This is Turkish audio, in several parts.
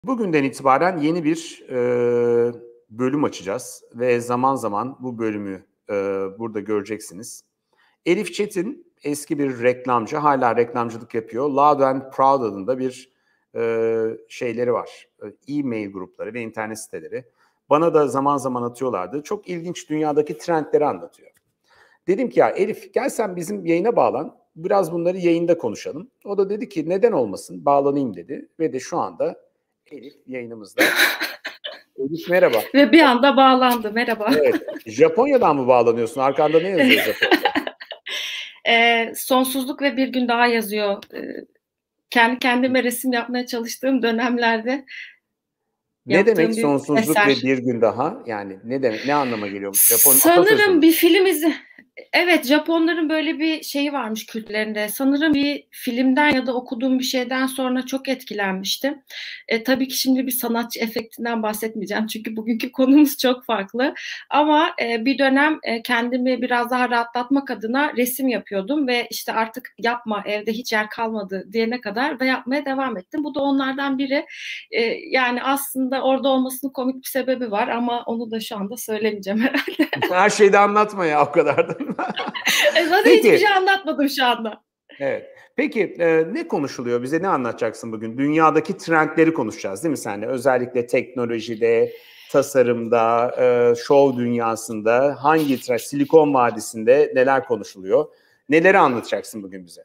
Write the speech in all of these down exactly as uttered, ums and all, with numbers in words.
Bugünden itibaren yeni bir e, bölüm açacağız ve zaman zaman bu bölümü e, burada göreceksiniz. Elif Çetin eski bir reklamcı, hala reklamcılık yapıyor. Loud and Proud adında bir e, şeyleri var. E-mail grupları ve internet siteleri. Bana da zaman zaman atıyorlardı. Çok ilginç dünyadaki trendleri anlatıyor. Dedim ki ya Elif gel sen bizim yayına bağlan. Biraz bunları yayında konuşalım. O da dedi ki neden olmasın bağlanayım dedi. Ve de şu anda Elif yayınımızda. Elif merhaba. Ve bir anda bağlandı. Merhaba. Evet. Japonya'dan mı bağlanıyorsun? Arkanda ne yazıyor Japonya'da? e, sonsuzluk ve bir gün daha yazıyor. E, kendi kendime resim yapmaya çalıştığım dönemlerde Ne demek bir sonsuzluk eser. ve bir gün daha? Yani ne demek? Ne anlama geliyormuş? Japon atasözü Sanırım mü? bir film izi. Evet, Japonların böyle bir şeyi varmış kültürlerinde. Sanırım bir filmden ya da okuduğum bir şeyden sonra çok etkilenmiştim. E, tabii ki şimdi bir sanatçı efektinden bahsetmeyeceğim. Çünkü bugünkü konumuz çok farklı. Ama e, bir dönem e, kendimi biraz daha rahatlatmak adına resim yapıyordum. Ve işte artık yapma evde hiç yer kalmadı diyene kadar da yapmaya devam ettim. Bu da onlardan biri. E, yani aslında orada olmasının komik bir sebebi var. Ama onu da şu anda söylemeyeceğim herhalde. Her şeyi de anlatma ya o kadar da. Zaten Peki. hiçbir şey anlatmadım şu anda. Evet. Peki e, ne konuşuluyor? Bize ne anlatacaksın bugün? Dünyadaki trendleri konuşacağız değil mi seninle? Özellikle teknolojide, tasarımda, e, şov dünyasında, hangi trend, Silikon Vadisi'nde neler konuşuluyor? Neleri anlatacaksın bugün bize?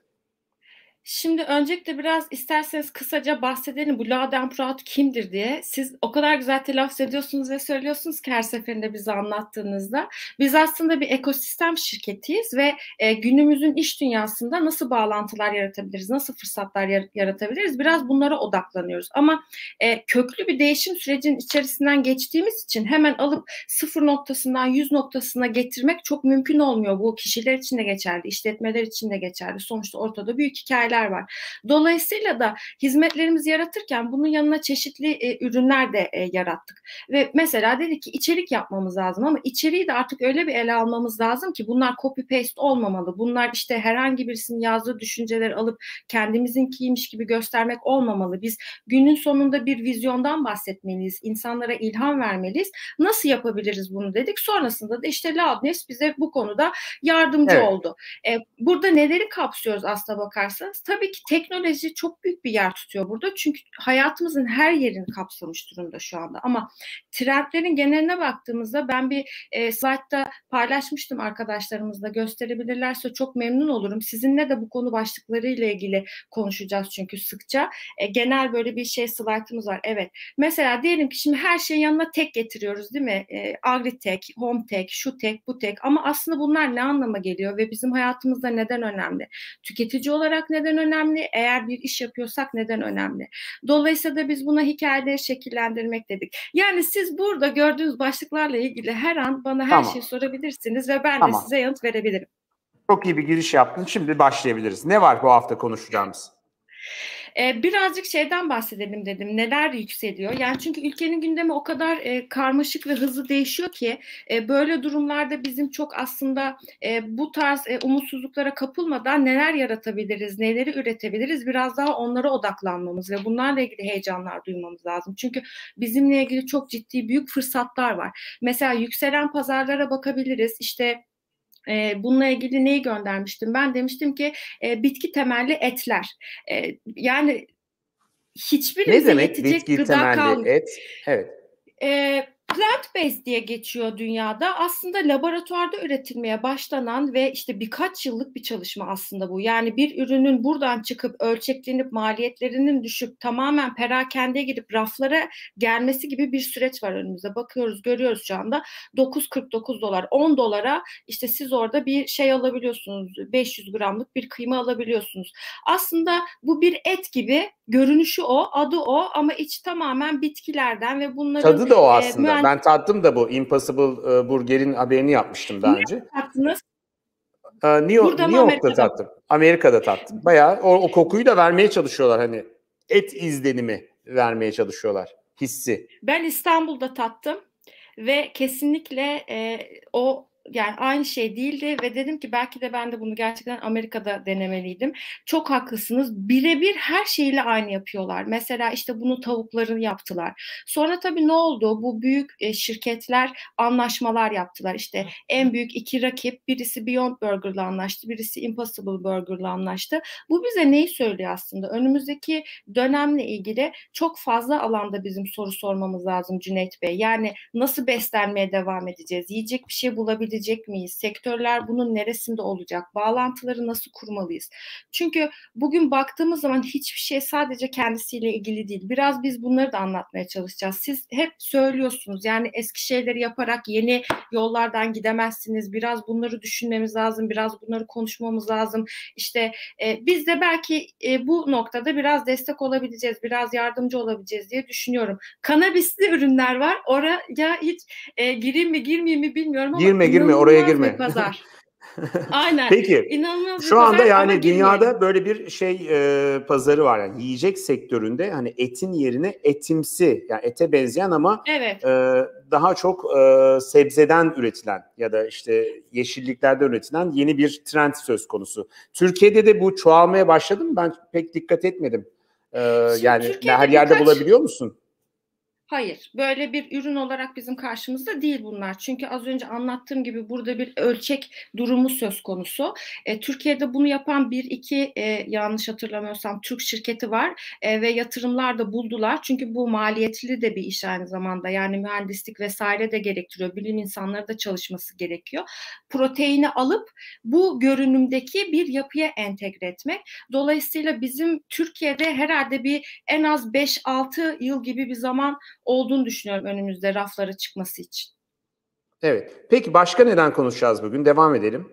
Şimdi öncelikle biraz isterseniz kısaca bahsedelim bu Loud and Proud kimdir diye. Siz o kadar güzel telaffuz ediyorsunuz ve söylüyorsunuz ki her seferinde bize anlattığınızda. Biz aslında bir ekosistem şirketiyiz ve e, günümüzün iş dünyasında nasıl bağlantılar yaratabiliriz, nasıl fırsatlar yar- yaratabiliriz biraz bunlara odaklanıyoruz. Ama e, köklü bir değişim sürecinin içerisinden geçtiğimiz için hemen alıp sıfır noktasından yüz noktasına getirmek çok mümkün olmuyor. Bu kişiler için de geçerli, işletmeler için de geçerli. Sonuçta ortada büyük hikayeler var. Dolayısıyla da hizmetlerimizi yaratırken bunun yanına çeşitli e, ürünler de e, yarattık. Ve mesela dedik ki içerik yapmamız lazım ama içeriği de artık öyle bir ele almamız lazım ki bunlar copy paste olmamalı. Bunlar işte herhangi birisinin yazdığı düşünceleri alıp kendimizinkiymiş gibi göstermek olmamalı. Biz günün sonunda bir vizyondan bahsetmeliyiz. İnsanlara ilham vermeliyiz. Nasıl yapabiliriz bunu dedik. Sonrasında da işte Loudness bize bu konuda yardımcı Evet. oldu. E, burada neleri kapsıyoruz aslına bakarsanız? Tabii ki teknoloji çok büyük bir yer tutuyor burada. Çünkü hayatımızın her yerini kapsamış durumda şu anda. Ama trendlerin geneline baktığımızda ben bir e, slaytta paylaşmıştım arkadaşlarımızla. Gösterebilirlerse çok memnun olurum. Sizinle de bu konu başlıkları ile ilgili konuşacağız çünkü sıkça. E, genel böyle bir şey slaytımız var. Evet. Mesela diyelim ki şimdi her şeyin yanına tek getiriyoruz değil mi? E, Agri-tek, Home-tek, şu tek, bu tek. Ama aslında bunlar ne anlama geliyor ve bizim hayatımızda neden önemli? Tüketici olarak neden önemli? Eğer bir iş yapıyorsak neden önemli? Dolayısıyla da biz buna hikayeleri şekillendirmek dedik. Yani siz burada gördüğünüz başlıklarla ilgili her an bana her Tamam. şeyi sorabilirsiniz ve ben Tamam. de size yanıt verebilirim. Çok iyi bir giriş yaptın. Şimdi başlayabiliriz. Ne var bu hafta konuşacağımız? Ee, birazcık şeyden bahsedelim dedim. Neler yükseliyor? Yani çünkü ülkenin gündemi o kadar e, karmaşık ve hızlı değişiyor ki e, böyle durumlarda bizim çok aslında e, bu tarz e, umutsuzluklara kapılmadan neler yaratabiliriz, neleri üretebiliriz biraz daha onlara odaklanmamız ve bunlarla ilgili heyecanlar duymamız lazım. Çünkü bizimle ilgili çok ciddi büyük fırsatlar var. Mesela yükselen pazarlara bakabiliriz. İşte e, bununla ilgili neyi göndermiştim? Ben demiştim ki e, bitki temelli etler. E, yani Ne hiçbirimize demek yetecek bitki gıda temelli kalmıyor. et? Evet. E, plant-based diye geçiyor dünyada. Aslında laboratuvarda üretilmeye başlanan ve işte birkaç yıllık bir çalışma aslında bu. Yani bir ürünün buradan çıkıp ölçeklenip maliyetlerinin düşüp tamamen perakendeye gidip raflara gelmesi gibi bir süreç var önümüzde. Bakıyoruz, görüyoruz şu anda dokuz kırk dokuz dolar, on dolara işte siz orada bir şey alabiliyorsunuz. beş yüz gramlık bir kıyma alabiliyorsunuz. Aslında bu bir et gibi görünüşü o, adı o ama içi tamamen bitkilerden ve bunların Tadı da o e, aslında. mühendis... Ben tattım da bu Impossible e, Burger'in haberini yapmıştım daha önce. Nerede tattınız? E, New, York- Burada New mı York'ta Amerika'da mı? tattım. Amerika'da tattım. Bayağı o, o kokuyu da vermeye çalışıyorlar hani. Et izlenimi vermeye çalışıyorlar. Hissi. Ben İstanbul'da tattım ve kesinlikle e, o yani aynı şey değildi ve dedim ki belki de ben de bunu gerçekten Amerika'da denemeliydim. Çok haklısınız. Birebir her şeyle aynı yapıyorlar. Mesela işte bunu tavukların yaptılar. Sonra tabii ne oldu? Bu büyük e, şirketler anlaşmalar yaptılar. İşte en büyük iki rakip, birisi Beyond Burger'la anlaştı, birisi Impossible Burger'la anlaştı. Bu bize neyi söylüyor aslında? Önümüzdeki dönemle ilgili çok fazla alanda bizim soru sormamız lazım Cüneyt Bey. Yani nasıl beslenmeye devam edeceğiz? Yiyecek bir şey bulabilecek miyiz? Sektörler bunun neresinde olacak? Bağlantıları nasıl kurmalıyız? Çünkü bugün baktığımız zaman hiçbir şey sadece kendisiyle ilgili değil. Biraz biz bunları da anlatmaya çalışacağız. Siz hep söylüyorsunuz yani eski şeyleri yaparak yeni yollardan gidemezsiniz. Biraz bunları düşünmemiz lazım. Biraz bunları konuşmamız lazım. İşte e, biz de belki e, bu noktada biraz destek olabileceğiz. Biraz yardımcı olabileceğiz diye düşünüyorum. Kanabisli ürünler var. Oraya hiç e, gireyim mi girmeyeyim mi bilmiyorum ama Girme girme oraya inanılmaz bir girme. pazar. Aynen. Peki İnanılmaz bir şu anda pazar ama yani girmeyelim. dünyada böyle bir şey e, pazarı var yani yiyecek sektöründe hani etin yerine etimsi yani ete benzeyen ama Evet. e, daha çok e, sebzeden üretilen ya da işte yeşilliklerden üretilen yeni bir trend söz konusu. Türkiye'de de bu çoğalmaya başladı mı? Ben pek dikkat etmedim. E, Şimdi yani her Türkiye'de yerde birkaç bulabiliyor musun? Hayır, böyle bir ürün olarak bizim karşımızda değil bunlar. Çünkü az önce anlattığım gibi burada bir ölçek durumu söz konusu. E, Türkiye'de bunu yapan bir iki e, yanlış hatırlamıyorsam Türk şirketi var e, ve yatırımlar da buldular. Çünkü bu maliyetli de bir iş aynı zamanda. Yani mühendislik vesaire de gerektiriyor. Bilim insanları da çalışması gerekiyor. Proteini alıp bu görünümdeki bir yapıya entegre etmek. Dolayısıyla bizim Türkiye'de herhalde bir en az beş altı yıl gibi bir zaman olduğunu düşünüyorum önümüzde raflara çıkması için. Evet. Peki başka neden konuşacağız bugün? Devam edelim.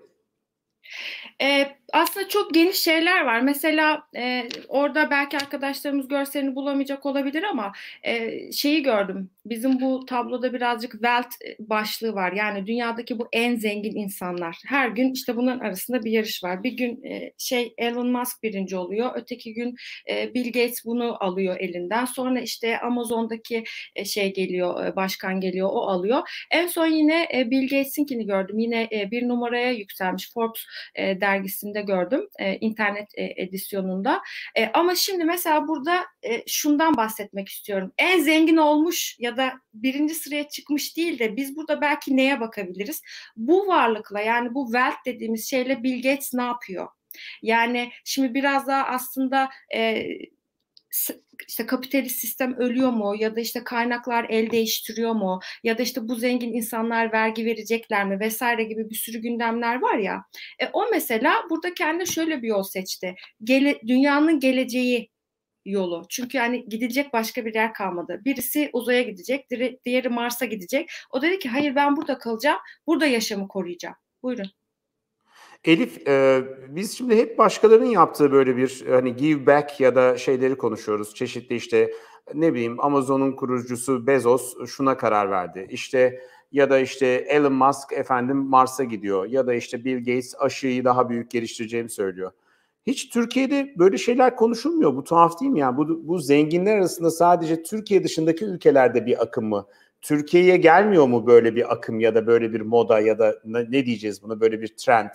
Ee, aslında çok geniş şeyler var. Mesela e, orada belki arkadaşlarımız görselini bulamayacak olabilir ama e, şeyi gördüm. Bizim bu tabloda birazcık wealth başlığı var. Yani dünyadaki bu en zengin insanlar. Her gün işte bunların arasında bir yarış var. Bir gün e, şey Elon Musk birinci oluyor. Öteki gün e, Bill Gates bunu alıyor elinden. Sonra işte Amazon'daki e, şey geliyor, e, başkan geliyor, o alıyor. En son yine e, Bill Gates'inkini gördüm. Yine e, bir numaraya yükselmiş. Forbes e, dergisinde gördüm e, internet e, edisyonunda. E, ama şimdi mesela burada e, şundan bahsetmek istiyorum. En zengin olmuş ya da birinci sıraya çıkmış değil de biz burada belki neye bakabiliriz? Bu varlıkla yani bu wealth dediğimiz şeyle Bill Gates ne yapıyor? Yani şimdi biraz daha aslında e, işte kapitalist sistem ölüyor mu ya da işte kaynaklar el değiştiriyor mu ya da işte bu zengin insanlar vergi verecekler mi vesaire gibi bir sürü gündemler var ya. E, o mesela burada kendi şöyle bir yol seçti. Gele, dünyanın geleceği yolu. Çünkü yani gidilecek başka bir yer kalmadı. Birisi uzaya gidecek, diğeri Mars'a gidecek. O dedi ki hayır ben burada kalacağım, burada yaşamı koruyacağım. Buyurun. Elif, e, biz şimdi hep başkalarının yaptığı böyle bir hani give back ya da şeyleri konuşuyoruz. Çeşitli işte ne bileyim Amazon'un kurucusu Bezos şuna karar verdi. İşte ya da işte Elon Musk efendim Mars'a gidiyor ya da işte Bill Gates aşıyı daha büyük geliştireceğimi söylüyor. Hiç Türkiye'de böyle şeyler konuşulmuyor. Bu tuhaf değil mi? Yani bu, bu zenginler arasında sadece Türkiye dışındaki ülkelerde bir akım mı? Türkiye'ye gelmiyor mu böyle bir akım ya da böyle bir moda ya da ne, ne diyeceğiz buna böyle bir trend?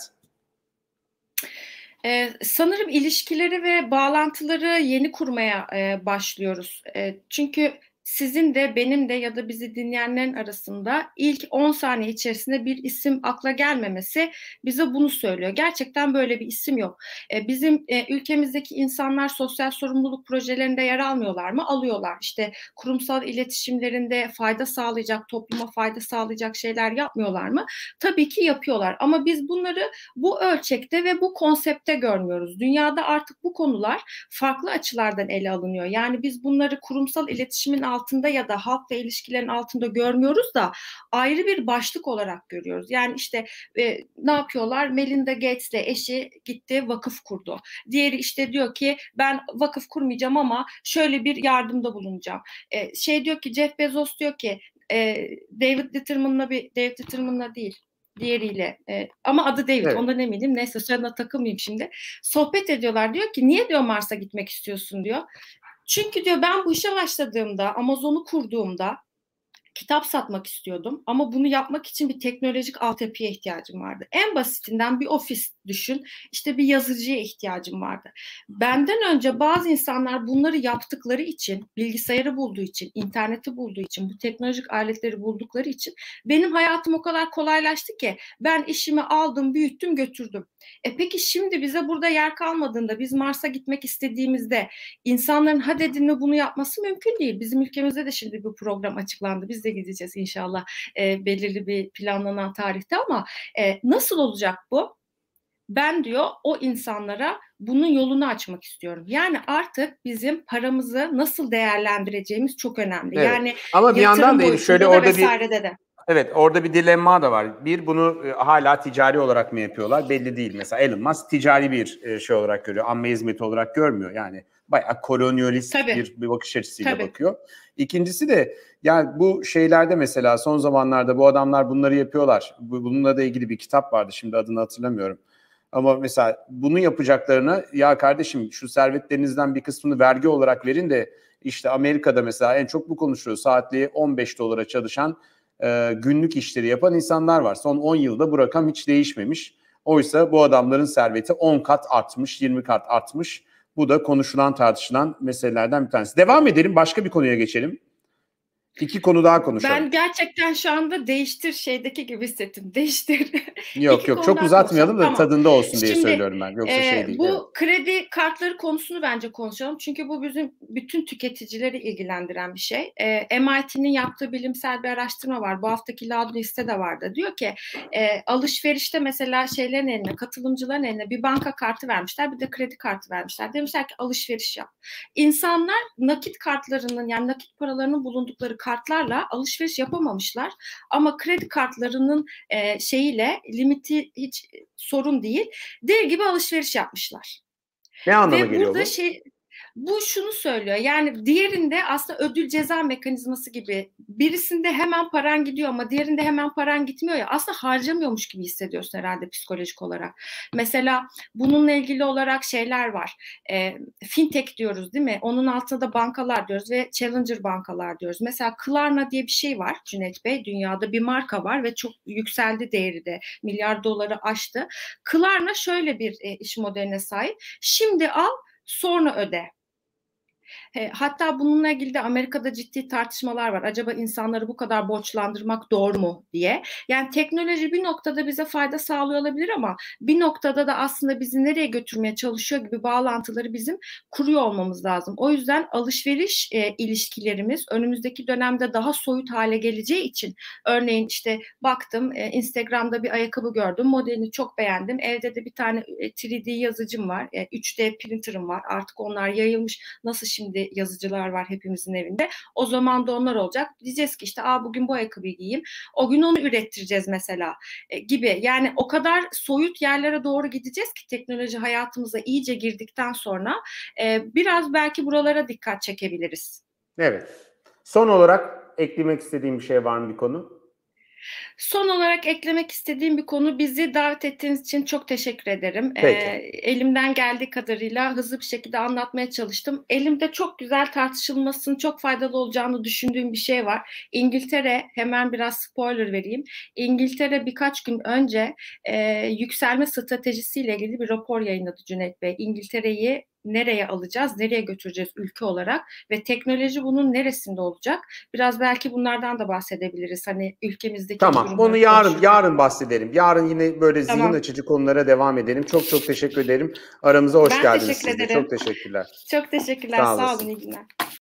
Ee, sanırım ilişkileri ve bağlantıları yeni kurmaya e, başlıyoruz. E, çünkü sizin de benim de ya da bizi dinleyenlerin arasında ilk on saniye içerisinde bir isim akla gelmemesi bize bunu söylüyor. Gerçekten böyle bir isim yok. E, bizim e, ülkemizdeki insanlar sosyal sorumluluk projelerinde yer almıyorlar mı? Alıyorlar. İşte kurumsal iletişimlerinde fayda sağlayacak, topluma fayda sağlayacak şeyler yapmıyorlar mı? Tabii ki yapıyorlar. Ama biz bunları bu ölçekte ve bu konsepte görmüyoruz. Dünyada artık bu konular farklı açılardan ele alınıyor. Yani biz bunları kurumsal iletişimin altında ya da halkla ilişkilerin altında görmüyoruz da ayrı bir başlık olarak görüyoruz. Yani işte e, ne yapıyorlar? Melinda Gates'le eşi gitti vakıf kurdu. Diğeri işte diyor ki ben vakıf kurmayacağım ama şöyle bir yardımda bulunacağım. E, şey diyor ki Jeff Bezos diyor ki e, David Letterman'la bir David Letterman'la değil diğeriyle e, ama adı David Evet. ondan eminim neyse soyadına takılmayayım şimdi sohbet ediyorlar diyor ki niye diyor Mars'a gitmek istiyorsun diyor çünkü diyor ben bu işe başladığımda Amazon'u kurduğumda kitap satmak istiyordum ama bunu yapmak için bir teknolojik altyapıya ihtiyacım vardı. En basitinden bir ofis düşün, işte bir yazıcıya ihtiyacım vardı. Benden önce bazı insanlar bunları yaptıkları için, bilgisayarı bulduğu için, interneti bulduğu için, bu teknolojik aletleri buldukları için benim hayatım o kadar kolaylaştı ki ben işimi aldım, büyüttüm, götürdüm. E peki şimdi bize burada yer kalmadığında, biz Mars'a gitmek istediğimizde insanların hadi edin mi bunu yapması mümkün değil. Bizim ülkemizde de şimdi bu program açıklandı. Biz de gideceğiz inşallah e, belirli bir planlanan tarihte ama e, nasıl olacak bu? Ben diyor o insanlara bunun yolunu açmak istiyorum. Yani artık bizim paramızı nasıl değerlendireceğimiz çok önemli. Evet. Yani ama bir yandan da şöyle orada bir de. Evet, orada bir dilemma da var. Bir, bunu e, hala ticari olarak mı yapıyorlar belli değil. Mesela Elon Musk ticari bir e, şey olarak görüyor. Amme hizmeti olarak görmüyor. Yani bayağı kolonyalist bir, bir bakış açısıyla Tabii. bakıyor. İkincisi de yani bu şeylerde mesela son zamanlarda bu adamlar bunları yapıyorlar. Bununla da ilgili bir kitap vardı. Şimdi adını hatırlamıyorum. Ama mesela bunu yapacaklarına ya kardeşim şu servetlerinizden bir kısmını vergi olarak verin de işte Amerika'da mesela en çok bu konuşuyor. Saatliği on beş dolara çalışan e, günlük işleri yapan insanlar var. Son on yılda bu rakam hiç değişmemiş. Oysa bu adamların serveti on kat artmış, yirmi kat artmış. Bu da konuşulan, tartışılan meselelerden bir tanesi. Devam edelim, başka bir konuya geçelim. İki konu daha konuşalım. Ben gerçekten şu anda değiştir şeydeki gibi hissettim. Değiştir. Yok İki yok çok uzatmayalım da tamam. Tadında olsun diye Şimdi, söylüyorum ben. Yoksa e, şey değil. Bu evet. kredi kartları konusunu bence konuşalım. Çünkü bu bizim bütün tüketicileri ilgilendiren bir şey. E, M I T'nin yaptığı bilimsel bir araştırma var. Bu haftaki Loud List'te de vardı. Diyor ki e, alışverişte mesela şeylerin eline, katılımcıların eline bir banka kartı vermişler. Bir de kredi kartı vermişler. Demişler ki alışveriş yap. İnsanlar nakit kartlarının yani nakit paralarının bulundukları kartlarla alışveriş yapamamışlar ama kredi kartlarının e, şeyiyle limiti hiç sorun değil. Dev gibi alışveriş yapmışlar. Ne anlama Ve geliyor burada bu? Şey, bu şunu söylüyor. Yani diğerinde aslında ödül ceza mekanizması gibi. Birisinde hemen paran gidiyor ama diğerinde hemen paran gitmiyor ya. Aslında harcamıyormuş gibi hissediyorsun herhalde psikolojik olarak. Mesela bununla ilgili olarak şeyler var. E, fintech diyoruz değil mi? Onun altında da bankalar diyoruz ve challenger bankalar diyoruz. Mesela Klarna diye bir şey var Cüneyt Bey. Dünyada bir marka var ve çok yükseldi değeri de. Milyar doları aştı. Klarna şöyle bir e, iş modeline sahip. Şimdi al sonra öde. Hatta bununla ilgili de Amerika'da ciddi tartışmalar var. Acaba insanları bu kadar borçlandırmak doğru mu diye. Yani teknoloji bir noktada bize fayda sağlıyor olabilir ama bir noktada da aslında bizi nereye götürmeye çalışıyor gibi bağlantıları bizim kuruyor olmamız lazım. O yüzden alışveriş e, ilişkilerimiz önümüzdeki dönemde daha soyut hale geleceği için örneğin işte baktım e, Instagram'da bir ayakkabı gördüm. Modelini çok beğendim. Evde de bir tane e, üç D yazıcım var. E, üç D printer'ım var. Artık onlar yayılmış. Nasıl şimdi yazıcılar var hepimizin evinde. O zaman da onlar olacak. Diyeceğiz ki işte Aa, bugün bu ayakkabıyı giyeyim. O gün onu ürettireceğiz mesela e, gibi. Yani o kadar soyut yerlere doğru gideceğiz ki teknoloji hayatımıza iyice girdikten sonra e, biraz belki buralara dikkat çekebiliriz. Evet. Son olarak eklemek istediğim bir şey var mı bir konu? Son olarak eklemek istediğim bir konu, bizi davet ettiğiniz için çok teşekkür ederim. Peki. Ee, elimden geldiği kadarıyla hızlı bir şekilde anlatmaya çalıştım. Elimde çok güzel tartışılmasının çok faydalı olacağını düşündüğüm bir şey var. İngiltere, hemen biraz spoiler vereyim. İngiltere birkaç gün önce e, yükselme stratejisiyle ilgili bir rapor yayınladı Cüneyt Bey. İngiltere'yi nereye alacağız, nereye götüreceğiz ülke olarak ve teknoloji bunun neresinde olacak? Biraz belki bunlardan da bahsedebiliriz. Hani ülkemizdeki Tamam, onu yarın yarın bahsedelim. Yarın yine böyle zihin tamam. açıcı konulara devam edelim. Çok çok teşekkür ederim. Aramıza hoş ben geldiniz siz de. Çok teşekkürler. Çok teşekkürler. Sağ, Sağ olun. İyi günler.